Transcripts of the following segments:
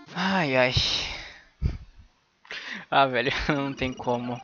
Ai, ai. Ah, velho, não tem como.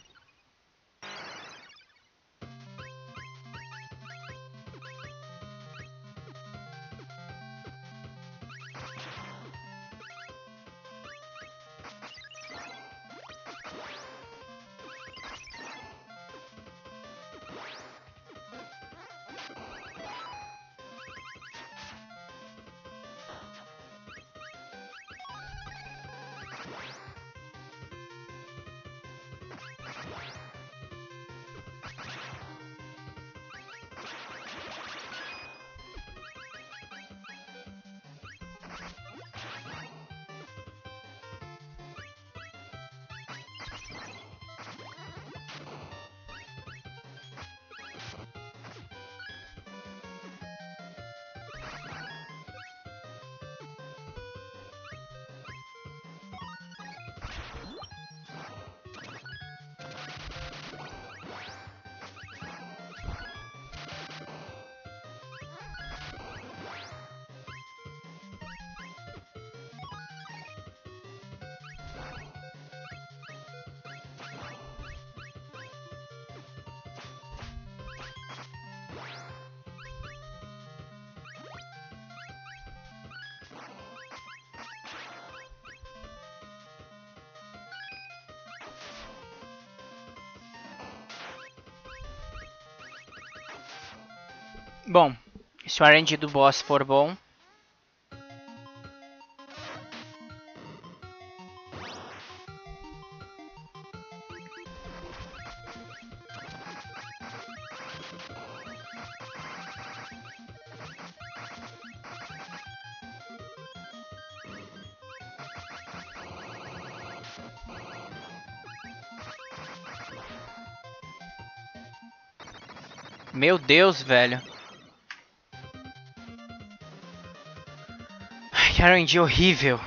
Bom, se o RNG do boss for bom. Meu Deus, velho. Ai, que RNG horrível.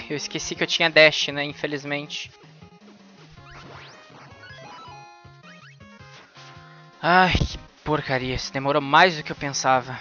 eu esqueci que eu tinha dash, né? Infelizmente. Ai, que porcaria. Isso demorou mais do que eu pensava.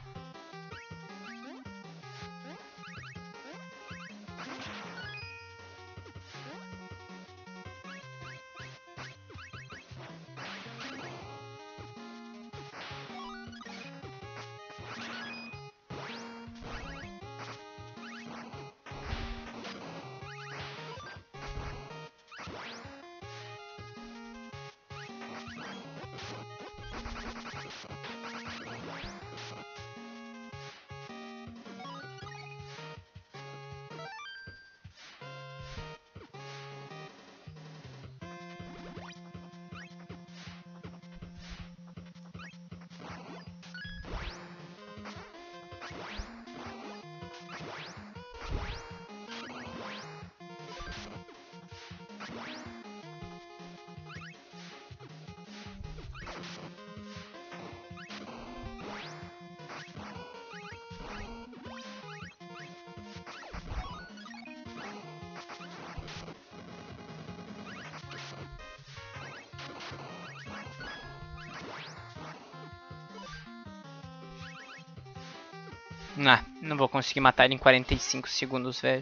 Não vou conseguir matar ele em 45 segundos, velho.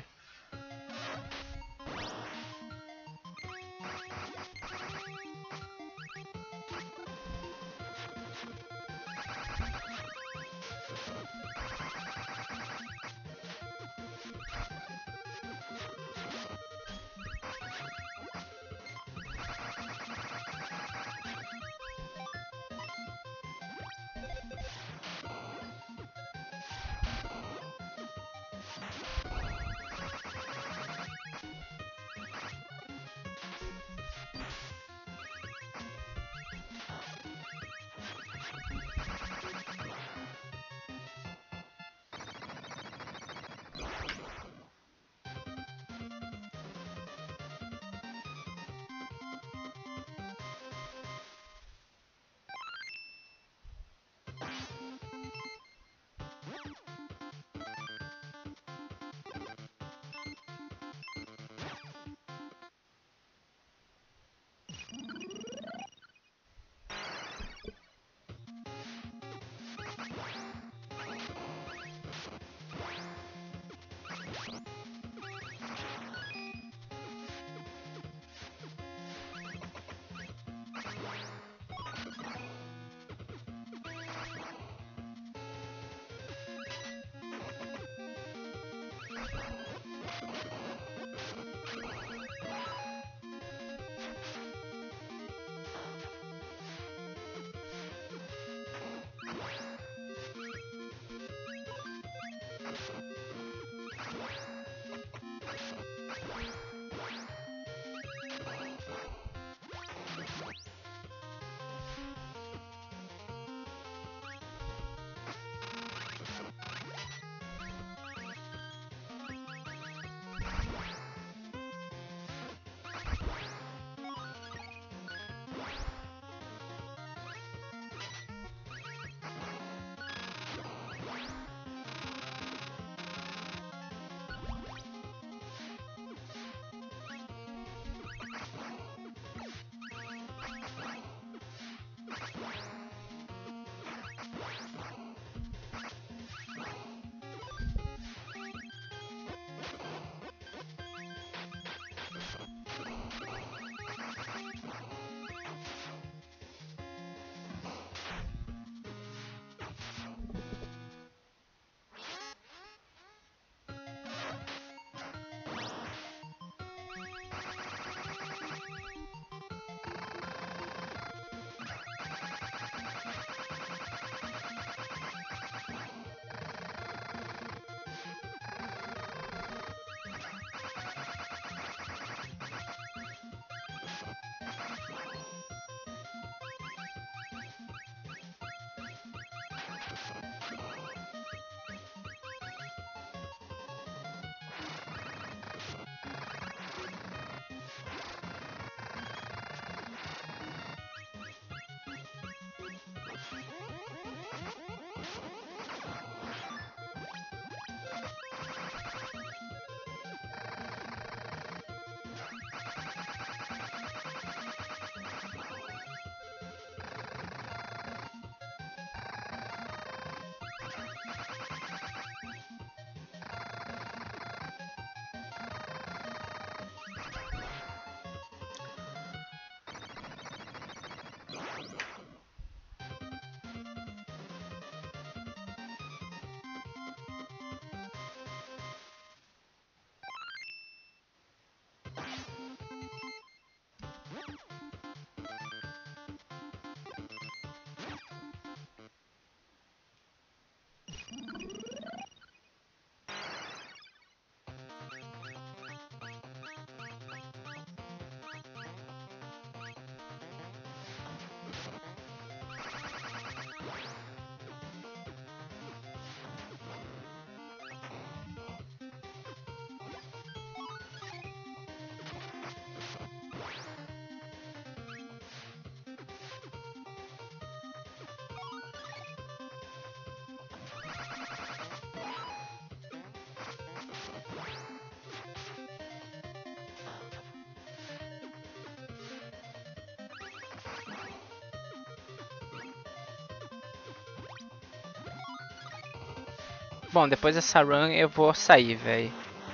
Bom, depois dessa run eu vou sair, velho.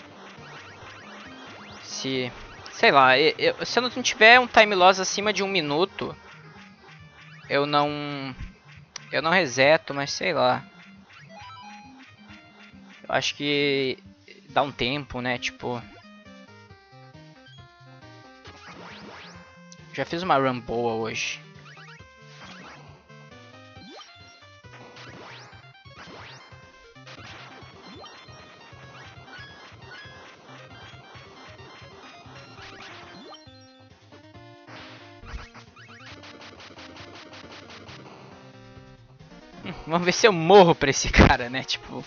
Se... Sei lá, se eu não tiver um time loss acima de 1 minuto, eu não... Eu não reseto, mas sei lá. Eu acho que dá um tempo, né? Tipo... Já fiz uma run boa hoje. Vamos ver se eu morro pra esse cara, né? Tipo...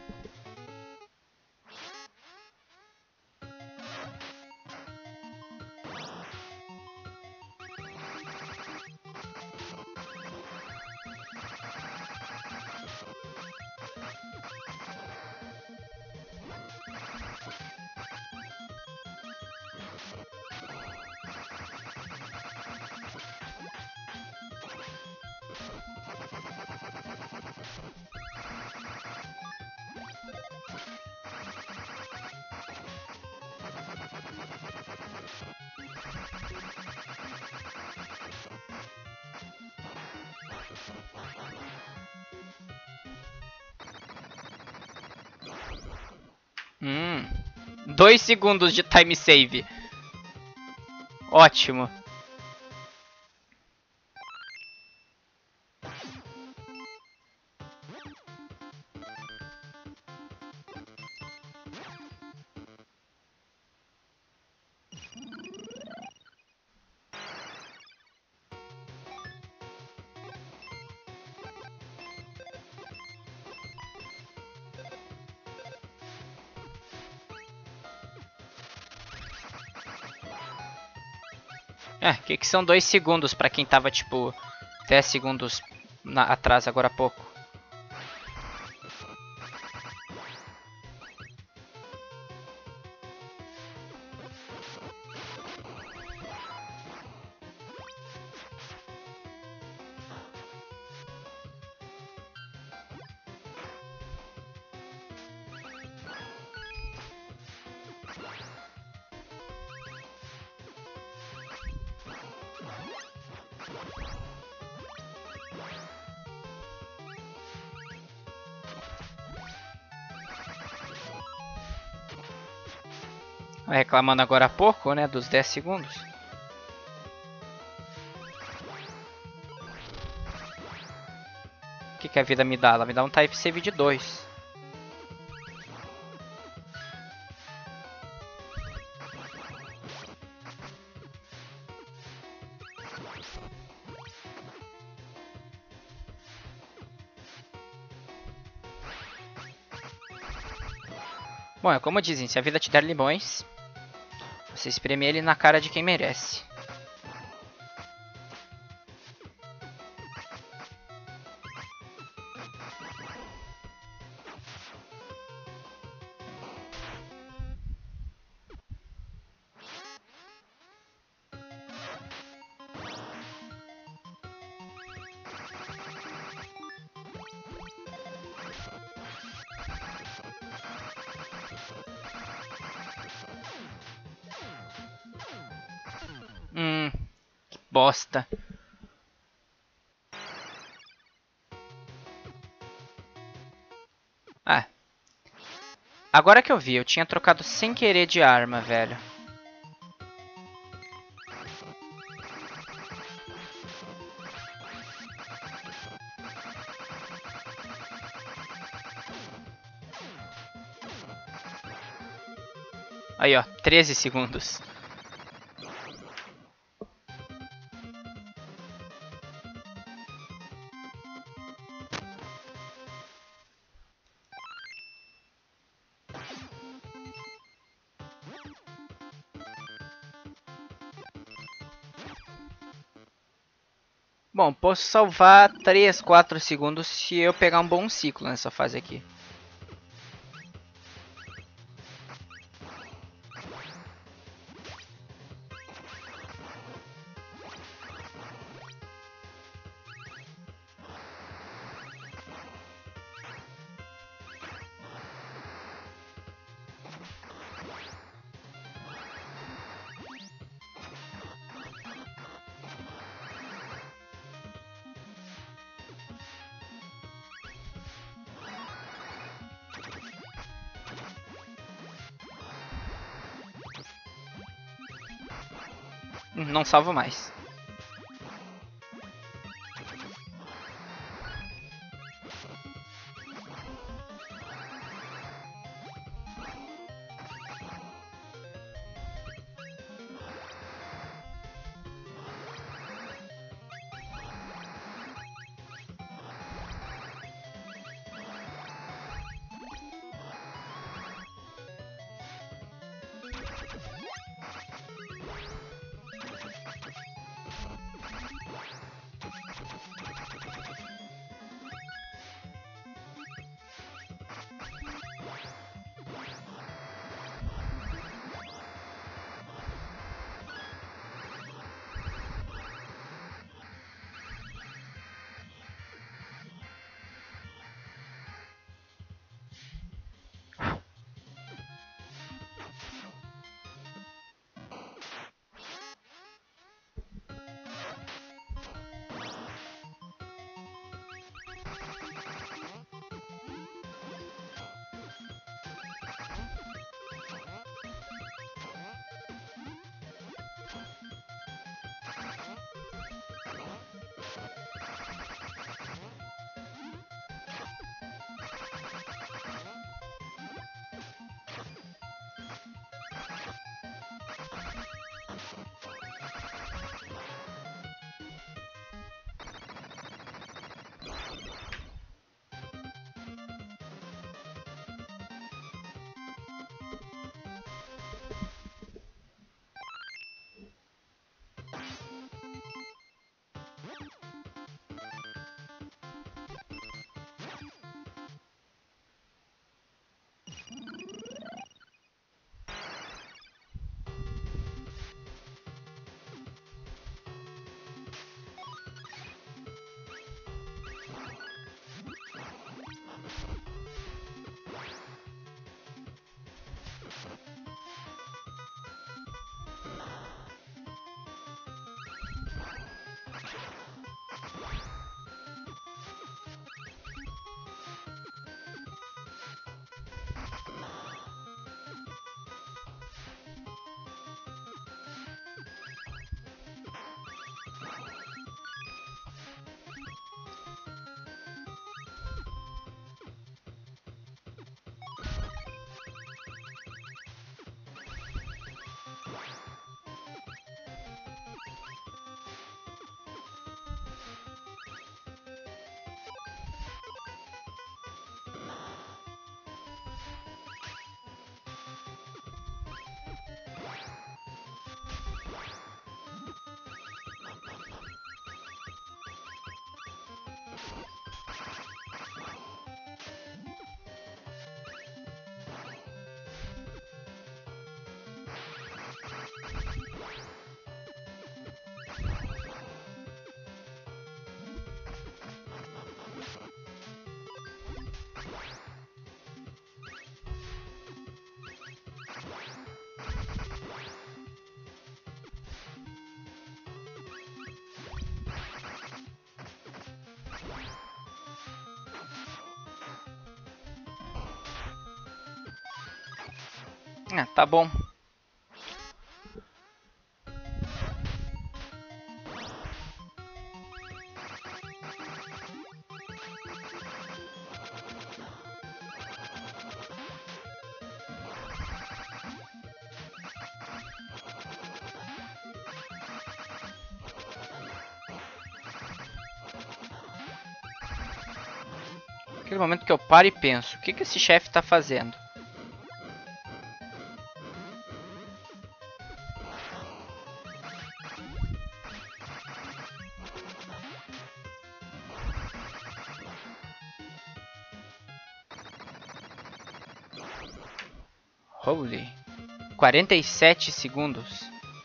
Hum... 2 segundos de time save. Ótimo. É, que são 2 segundos pra quem tava, tipo, 10 segundos atrás agora há pouco. Reclamando agora há pouco, né, dos 10 segundos. O que a vida me dá? Ela me dá um type save de 2. Bom, é como dizem, se a vida te der limões, você espreme ele na cara de quem merece. Que bosta. Ah, agora que eu vi, eu tinha trocado sem querer de arma, velho. Aí, ó, 13 segundos. Bom, posso salvar 3, 4 segundos se eu pegar um bom ciclo nessa fase aqui. não salvo mais. Ah, tá bom. Aquele momento que eu paro e penso, o que esse chefe tá fazendo? Holy. 47 segundos.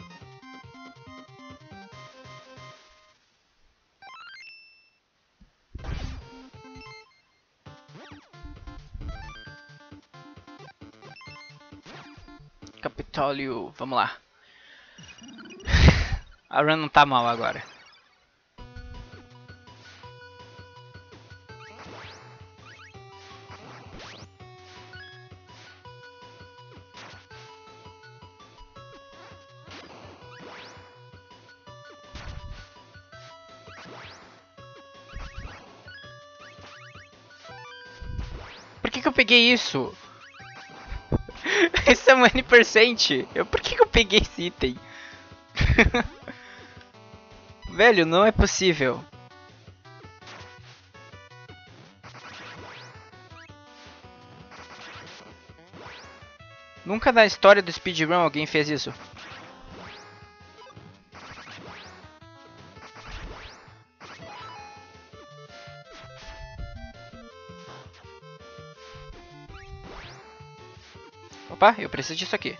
Capitólio, vamos lá. A run não tá mal agora. que eu peguei isso? Esse é um N%. Por que eu peguei esse item? Velho, não é possível. Nunca na história do speedrun alguém fez isso. Opa, eu preciso disso aqui.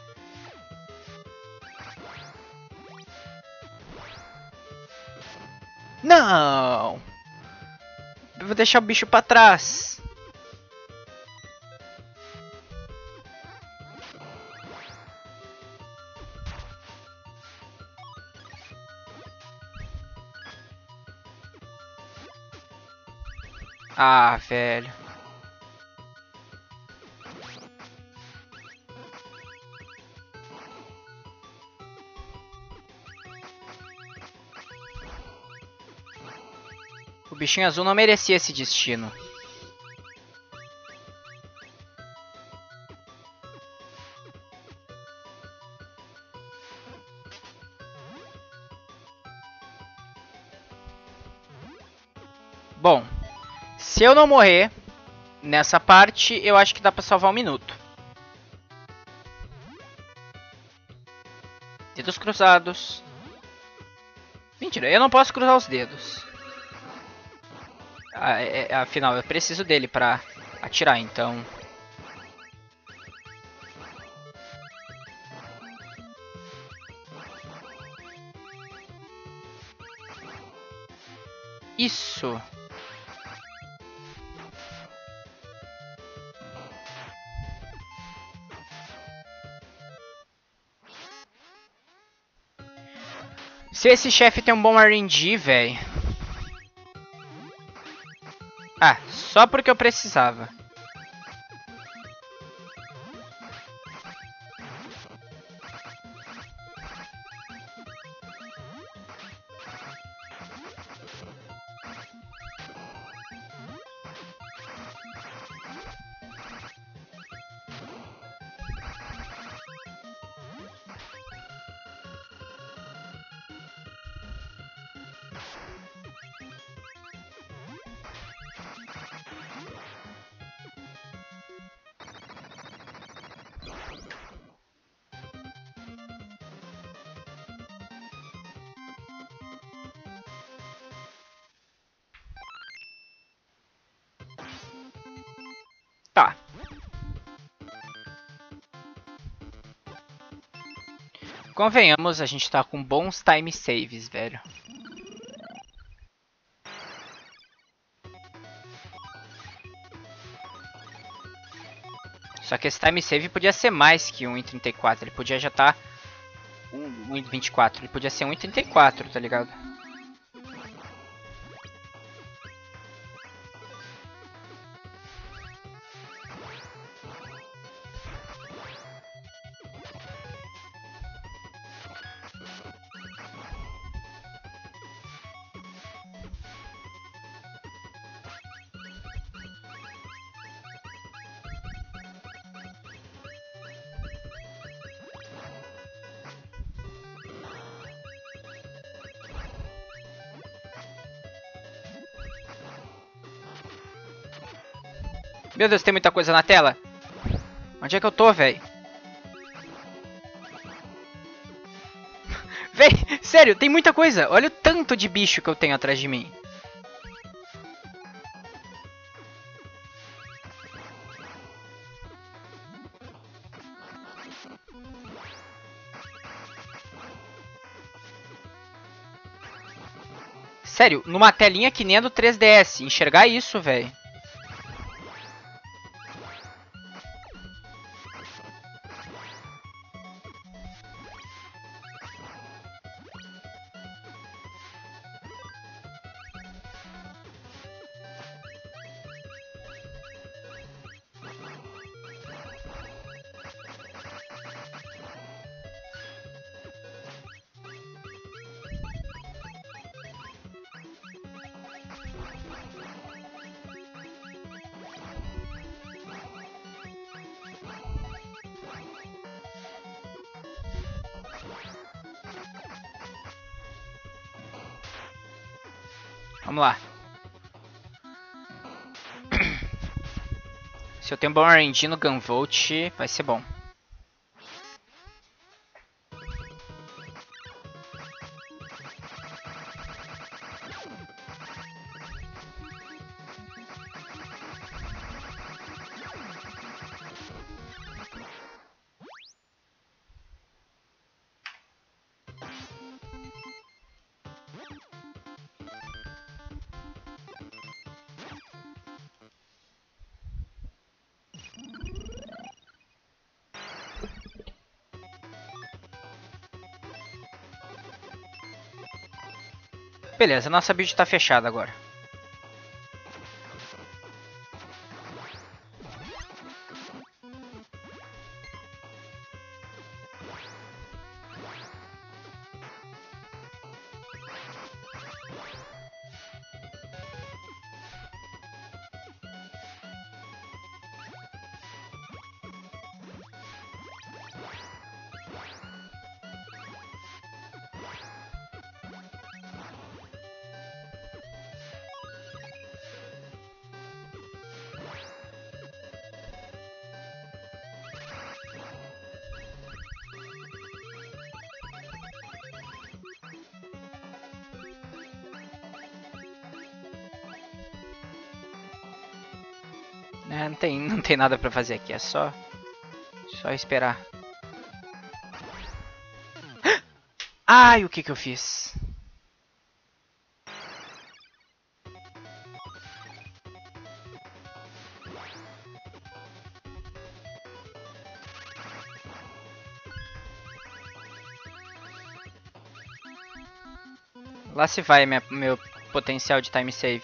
Não! Eu vou deixar o bicho pra trás. Ah, velho. O bichinho azul não merecia esse destino. Bom, se eu não morrer nessa parte, eu acho que dá pra salvar 1 minuto. Dedos cruzados. Mentira, eu não posso cruzar os dedos. Afinal, eu preciso dele pra atirar, então... Isso! Se esse chefe tem um bom RNG, velho... Ah, só porque eu precisava. Tá. Convenhamos, a gente tá com bons time saves, velho. Só que esse time save podia ser mais que 1,34. Ele podia já estar... 1,24. Ele podia ser 1,34, tá ligado? Meu Deus, tem muita coisa na tela. Onde é que eu tô, velho? Véi, sério, tem muita coisa. Olha o tanto de bicho que eu tenho atrás de mim. Sério, numa telinha que nem a do 3DS. Enxergar isso, velho. Vamos lá. Se eu tenho um bom RNG no Gunvolt, vai ser bom. Beleza, nossa build tá fechada agora. É, não tem nada pra fazer aqui, é só esperar. Ai, o que que eu fiz? Lá se vai meu potencial de time save.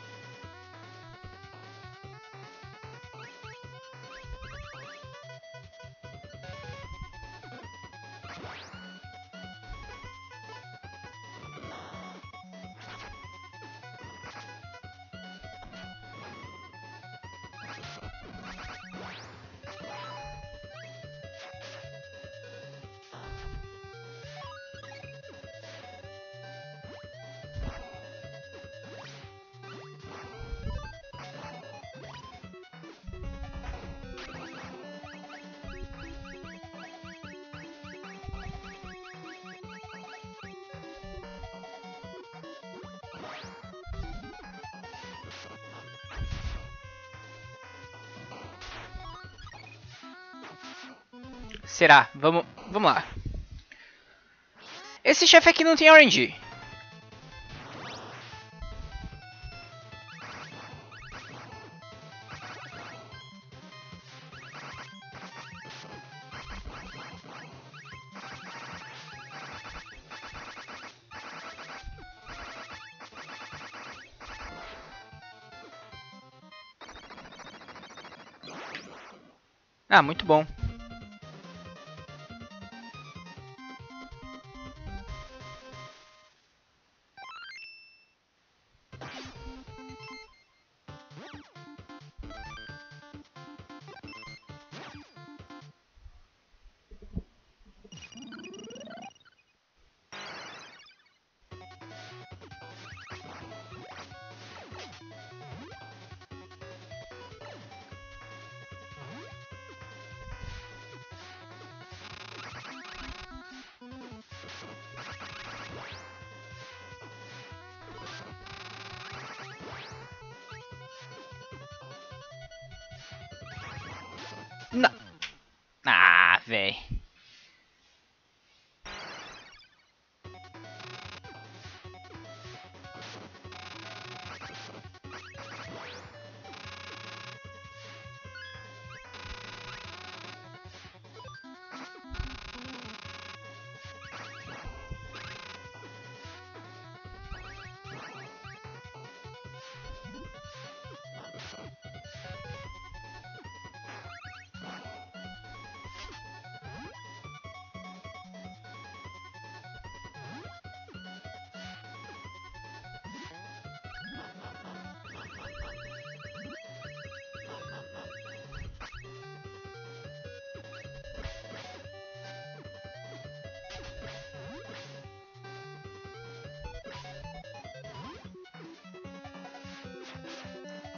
Será? Vamos lá. Esse chefe aqui não tem RNG. Ah, muito bom. Não. Ah, véi.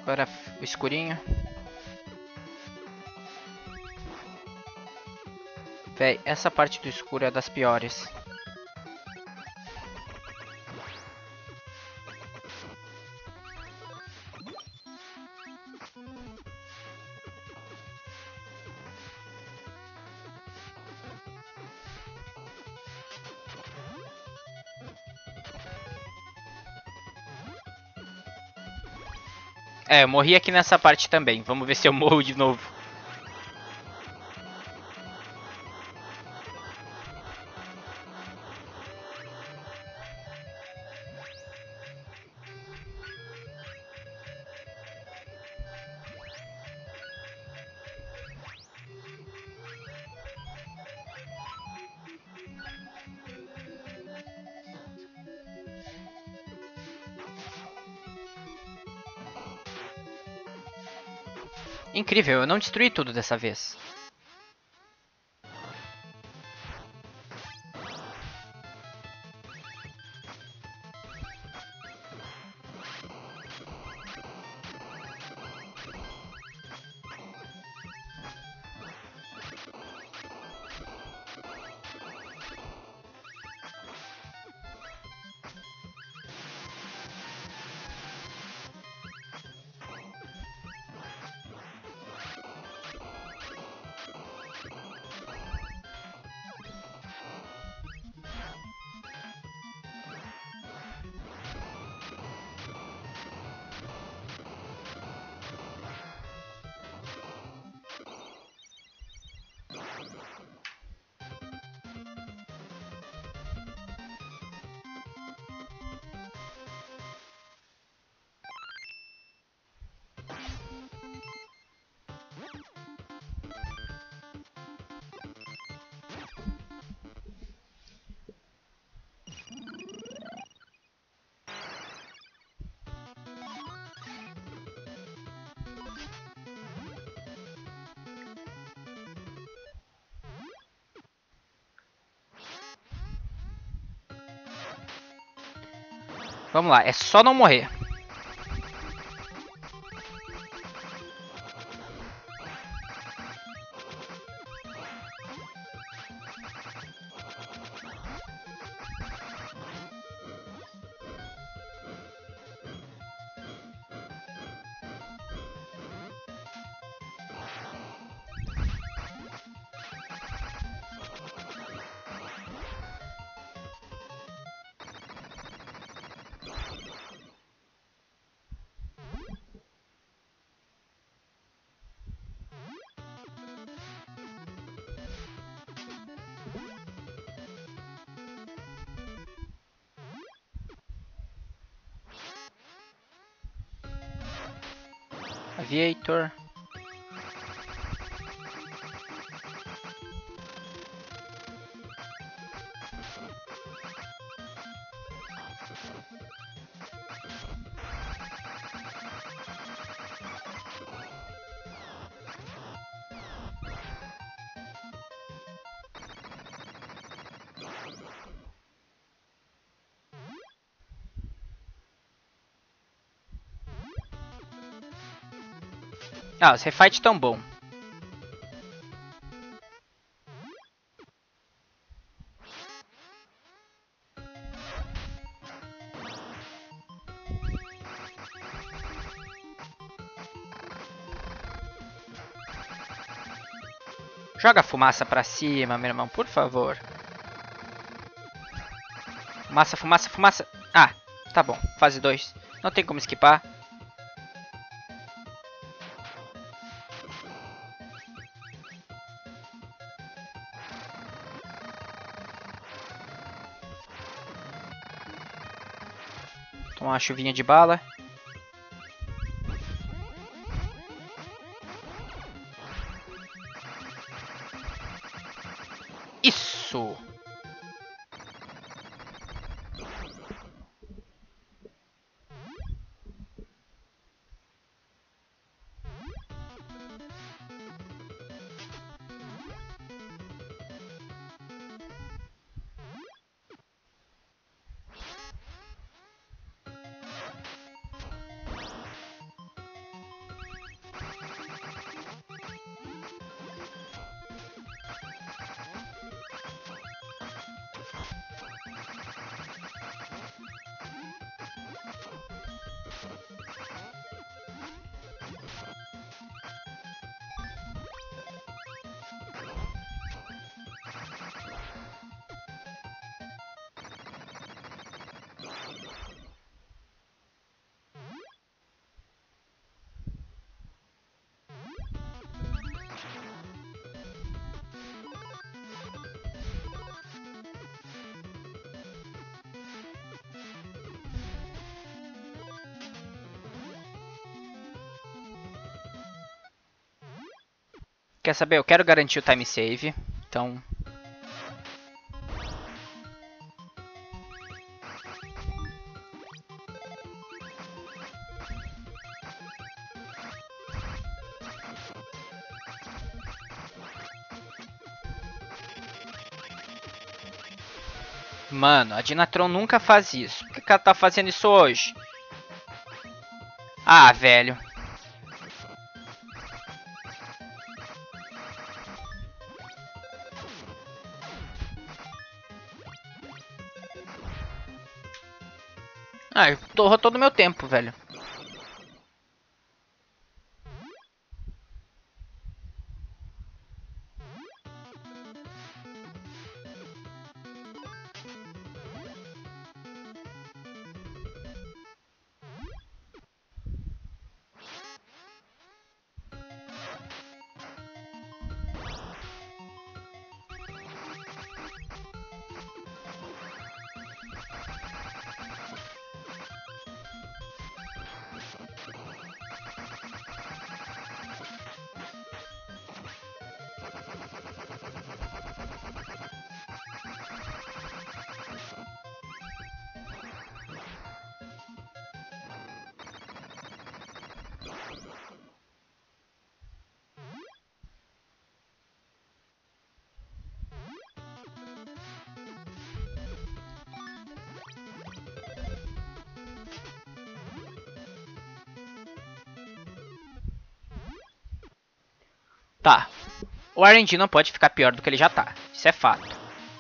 Agora o escurinho. Véi, essa parte do escuro é das piores. É, eu morri aqui nessa parte também. Vamos ver se eu morro de novo. Incrível, eu não destruí tudo dessa vez. Vamos lá, é só não morrer. Aviator. Ah, os refight tão bom. Joga a fumaça pra cima, meu irmão, por favor. Fumaça, fumaça, fumaça. Ah, tá bom. Fase 2. Não tem como esquipar. Tomar uma chuvinha de bala. Isso! Quer saber? Eu quero garantir o time save. Então... Mano, a Dinatron nunca faz isso. Por que ela tá fazendo isso hoje? Ah, velho. Ah, eu torrou todo o meu tempo, velho. Tá. O RNG não pode ficar pior do que ele já tá. Isso é fato.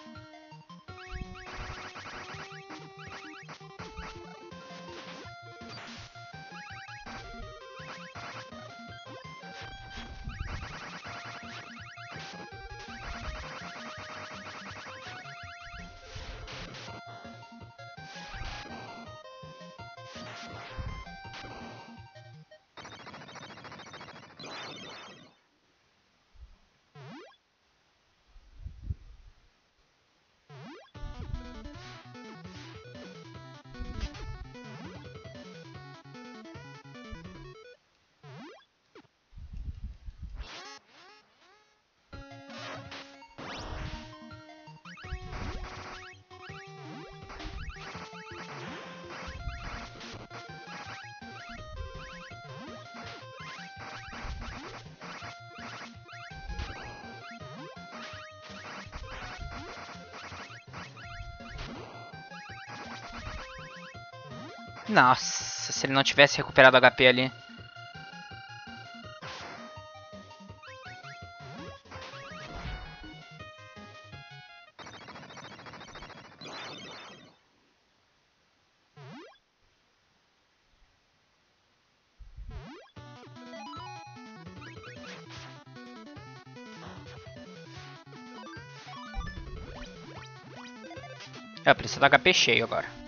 Nossa, se ele não tivesse recuperado HP ali. É, precisa do HP cheio agora.